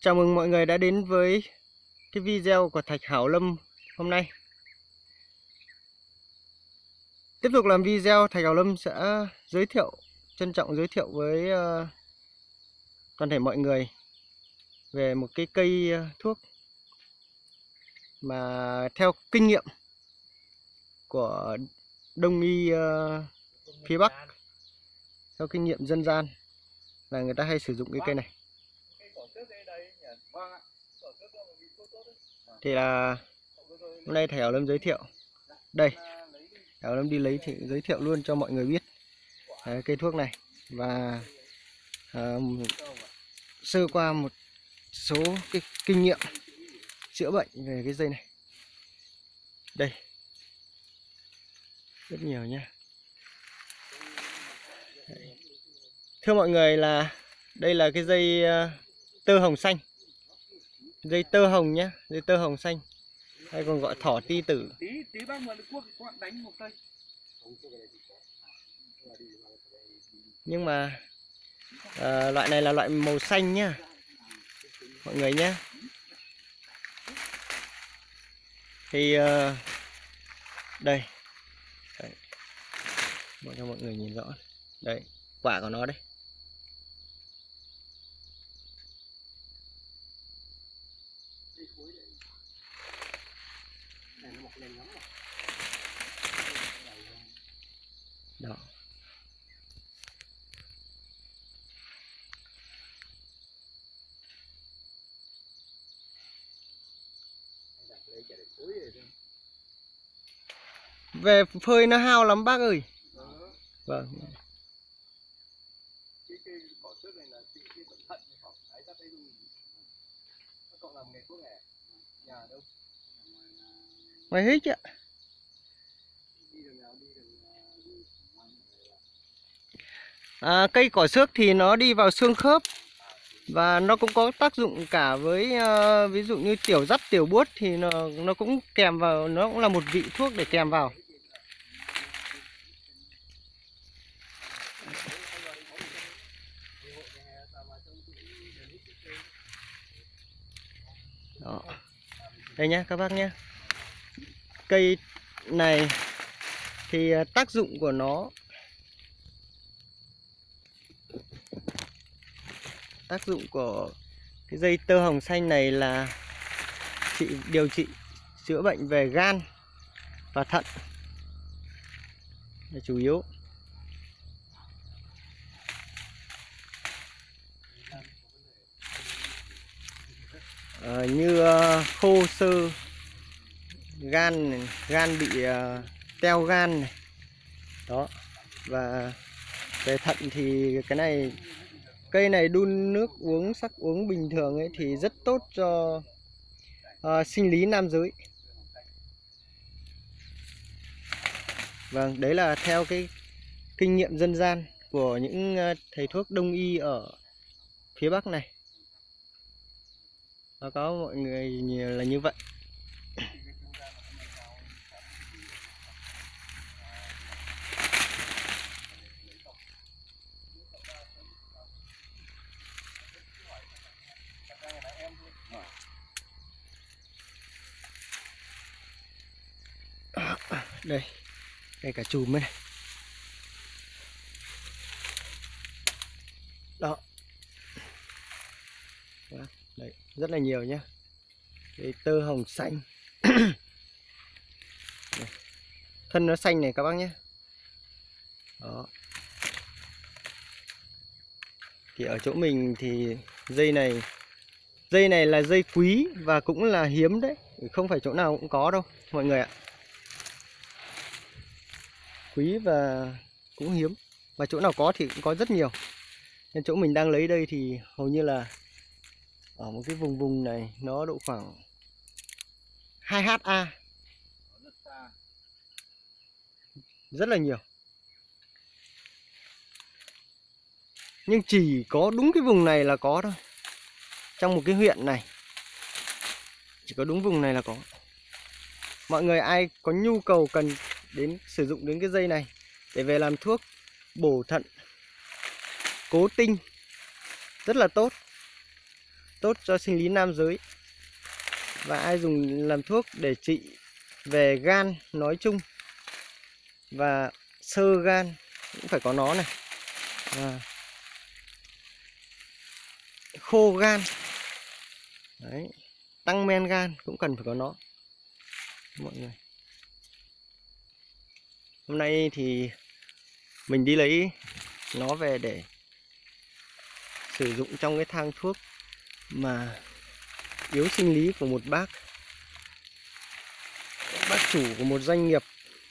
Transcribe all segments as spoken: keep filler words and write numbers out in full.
Chào mừng mọi người đã đến với cái video của Thạch Hảo Lâm hôm nay. Tiếp tục làm video, Thạch Hảo Lâm sẽ giới thiệu, trân trọng giới thiệu với uh, toàn thể mọi người về một cái cây uh, thuốc mà theo kinh nghiệm của Đông y uh, phía Bắc, theo kinh nghiệm dân gian là người ta hay sử dụng cái cây này. Thì là hôm nay Thầy Hảo Lâm giới thiệu đây, Thầy Hảo Lâm đi lấy thì giới thiệu luôn cho mọi người biết đấy, cây thuốc này và uh, sơ qua một số cái kinh nghiệm chữa bệnh về cái dây này. Đây rất nhiều nha. Đấy. Thưa mọi người là đây là cái dây uh, tơ hồng xanh, dây tơ hồng nhé, dây tơ hồng xanh hay còn gọi thỏ ti tử. Tí tí bác mượn quốc đánh một cây. Nhưng mà uh, loại này là loại màu xanh nhá mọi người nhé. Thì uh, đây, đây cho mọi người nhìn rõ đây quả của nó đây. Đó. Về phơi nó hao lắm bác ơi. Vâng. Ngoài hít ạ. À, cây cỏ xước thì nó đi vào xương khớp và nó cũng có tác dụng cả với uh, ví dụ như tiểu dắt tiểu buốt thì nó nó cũng kèm vào, nó cũng là một vị thuốc để kèm vào. Đó. Đây nhá các bác nhé. Cây này thì tác dụng của nó, tác dụng của cái dây tơ hồng xanh này là trị điều trị chữa bệnh về gan và thận là chủ yếu. À, như uh, khô xơ gan này, gan bị uh, teo gan này. Đó. Và về thận thì cái này, cây này đun nước uống, sắc uống bình thường ấy thì rất tốt cho uh, sinh lý nam giới. Vâng, đấy là theo cái kinh nghiệm dân gian của những uh, thầy thuốc đông y ở phía Bắc này. Báo cáo mọi người là như vậy. Đây, đây cả chùm này. Đó. Đấy, rất là nhiều nhá. Đây, tơ hồng xanh. Thân nó xanh này các bác nhé. Đó. Thì ở chỗ mình thì dây này, dây này là dây quý và cũng là hiếm đấy, không phải chỗ nào cũng có đâu mọi người ạ. Quý và cũng hiếm, và chỗ nào có thì cũng có rất nhiều. Nên chỗ mình đang lấy đây thì hầu như là ở một cái vùng vùng này nó độ khoảng hai héc ta, rất là nhiều. Nhưng chỉ có đúng cái vùng này là có thôi. Trong một cái huyện này chỉ có đúng vùng này là có. Mọi người ai có nhu cầu cần đến sử dụng đến cái dây này để về làm thuốc bổ thận, cố tinh, rất là tốt. tốt cho sinh lý nam giới. Và ai dùng làm thuốc để trị về gan nói chung và xơ gan cũng phải có nó này. À, khô gan. Đấy, tăng men gan cũng cần phải có nó mọi người. Hôm nay thì mình đi lấy nó về để sử dụng trong cái thang thuốc mà yếu sinh lý của một bác bác chủ của một doanh nghiệp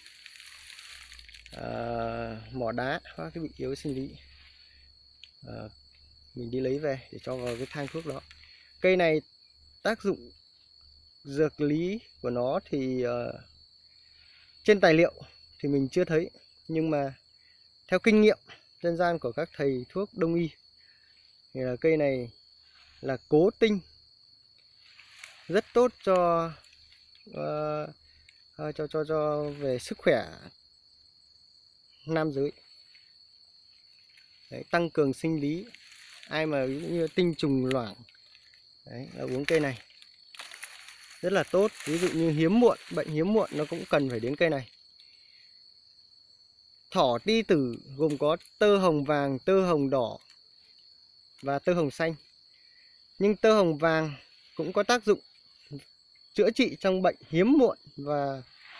à, mỏ đá, bác cái bị yếu sinh lý. À, mình đi lấy về để cho vào cái thang thuốc đó. Cây này tác dụng dược lý của nó thì uh, trên tài liệu thì mình chưa thấy, nhưng mà theo kinh nghiệm dân gian của các thầy thuốc đông y thì là cây này là cố tinh, rất tốt cho uh, uh, cho cho cho về sức khỏe nam giới. Đấy, tăng cường sinh lý. Ai mà ví dụ như tinh trùng loãng đấy là uống cây này rất là tốt. Ví dụ như hiếm muộn, bệnh hiếm muộn nó cũng cần phải đến cây này. Thỏ ti tử gồm có tơ hồng vàng, tơ hồng đỏ và tơ hồng xanh. Nhưng tơ hồng vàng cũng có tác dụng chữa trị trong bệnh hiếm muộn và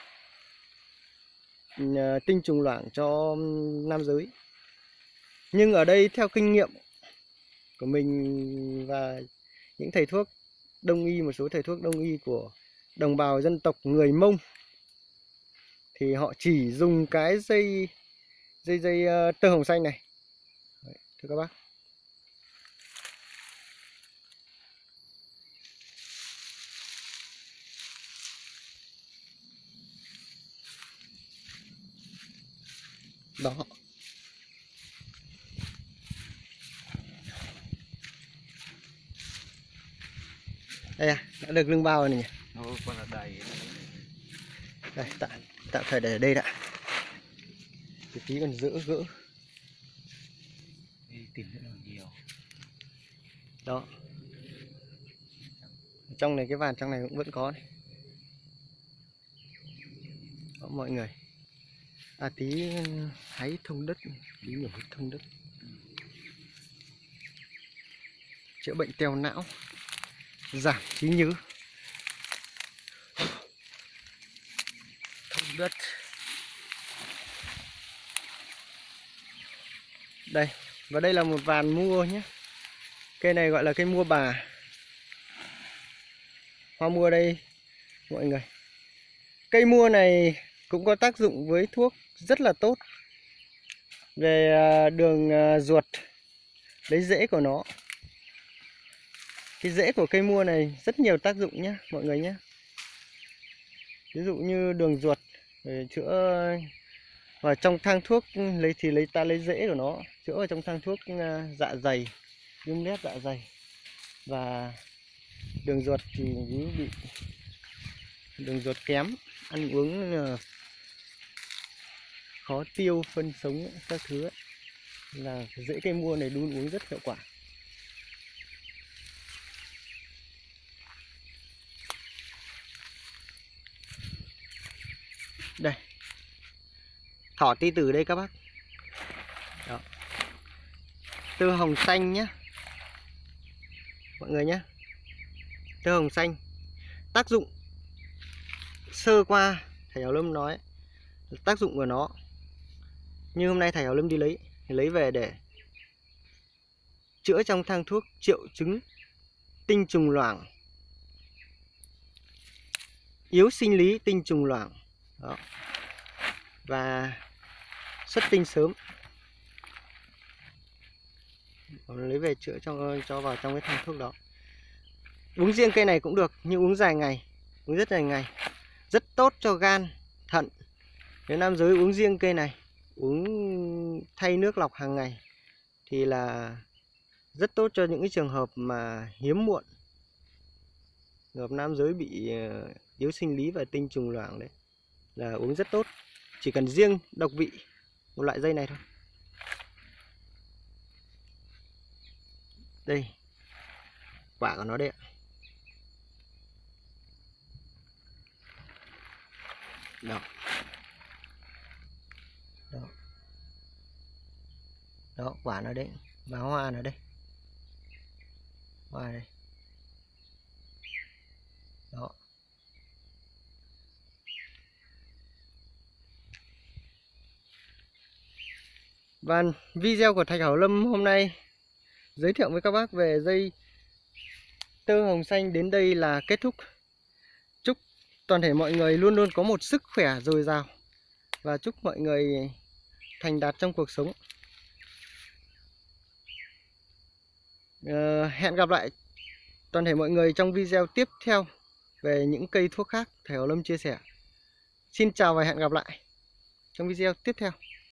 tinh trùng loãng cho nam giới. Nhưng ở đây theo kinh nghiệm của mình và những thầy thuốc đông y, một số thầy thuốc đông y của đồng bào dân tộc người Mông, thì họ chỉ dùng cái dây dây dây uh, tơ hồng xanh này. Đấy, thưa các bác. Đó. Đây à, đã được lưng bao rồi này nhỉ? Nó còn là đầy. Đây, tạm, tạm thời để ở đây đã. Cái tí còn dỡ gỡ. Đi tìm rất là nhiều. Đó. Trong này cái vàn trong này cũng vẫn có này. Đó, mọi người. À tí hái thông đất, tí nhiều thông đất. Chữa bệnh teo não, giảm trí nhớ. Thông đất. Đây, và đây là một vàn mua nhé. Cây này gọi là cây mua bà. Hoa mua đây mọi người. Cây mua này cũng có tác dụng với thuốc rất là tốt về đường ruột, lấy rễ của nó. Cái rễ của cây mua này rất nhiều tác dụng nhé mọi người nhé. Ví dụ như đường ruột để chữa vào trong thang thuốc, lấy thì lấy ta lấy rễ của nó chữa ở trong thang thuốc dạ dày, viêm loét dạ dày. Và đường ruột thì nếu bị đường ruột kém, ăn uống khó tiêu, phân sống các thứ ấy, là rễ cây mua này đun uống rất hiệu quả. Đây, thỏ ti tử đây các bác. Đó. Tơ hồng xanh nhé mọi người nhé. Tơ hồng xanh tác dụng sơ qua thầy Hảo Lâm nói tác dụng của nó. Như hôm nay thầy Hảo Lâm đi lấy thì lấy về để chữa trong thang thuốc triệu chứng tinh trùng loãng, yếu sinh lý tinh trùng loãng. Đó. Và xuất tinh sớm. Còn lấy về chữa cho cho vào trong cái thang thuốc đó. Uống riêng cây này cũng được, nhưng uống dài ngày, uống rất dài ngày, rất tốt cho gan, thận. Nếu nam giới uống riêng cây này, uống thay nước lọc hàng ngày thì là rất tốt cho những cái trường hợp mà hiếm muộn, trường hợp nam giới bị yếu sinh lý và tinh trùng loãng đấy, là uống rất tốt. Chỉ cần riêng độc vị một loại dây này thôi. Đây, quả của nó đấy ạ. Đó. Đó. Đó, quả nó đấy, và hoa nó đây. Hoa đây. Đó. Và video của Thạch Hảo Lâm hôm nay giới thiệu với các bác về dây tơ hồng xanh đến đây là kết thúc. Chúc toàn thể mọi người luôn luôn có một sức khỏe dồi dào và chúc mọi người thành đạt trong cuộc sống. Uh, hẹn gặp lại toàn thể mọi người trong video tiếp theo về những cây thuốc khác Thạch Hảo Lâm chia sẻ. Xin chào và hẹn gặp lại trong video tiếp theo.